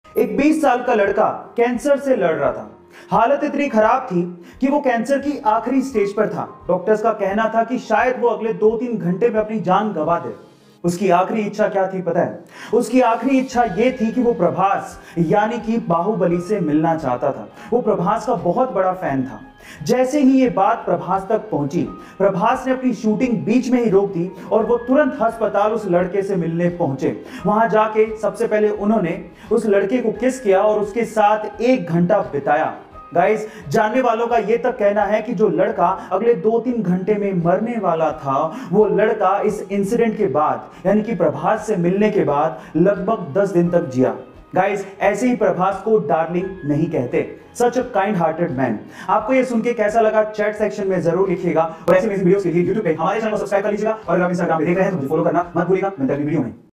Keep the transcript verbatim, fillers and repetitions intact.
एक बीस साल का लड़का कैंसर से लड़ रहा था। हालत इतनी खराब थी कि वो कैंसर की आखिरी स्टेज पर था। डॉक्टर्स का कहना था कि शायद वो अगले दो तीन घंटे में अपनी जान गंवा दे। उसकी आखिरी इच्छा क्या थी पता है? उसकी आखिरी इच्छा ये थी कि वो प्रभास यानी कि बाहुबली से मिलना चाहता था। वो प्रभास का बहुत बड़ा फैन था। जैसे ही ये बात प्रभास तक पहुंची, प्रभास ने अपनी शूटिंग बीच में ही रोक दी और वो तुरंत अस्पताल उस लड़के से मिलने पहुंचे। वहां जाके सबसे पहले उन्होंने उस लड़के को किस किया और उसके साथ एक घंटा बिताया। गाइस, जानने वालों का यह तक कहना है कि जो लड़का अगले दो तीन घंटे में मरने वाला था, वो लड़का इस इंसिडेंट के बाद यानी कि प्रभास से मिलने के बाद लगभग दस दिन तक जिया। गाइस, ऐसे ही प्रभास को डार्लिंग नहीं कहते। Such a kind hearted man. आपको ये सुन के कैसा लगा चैट सेक्शन में जरूर लिखिएगा और ऐसे वीडियोस के लिए यूट्यूब पे हमारे चैनल को सब्सक्राइब कर लीजिएगा और अगर आप इंस्टाग्राम पे देख रहे हैं तो मुझे फॉलो करना मत भूलिएगा। मिलते हैं अगली वीडियो में।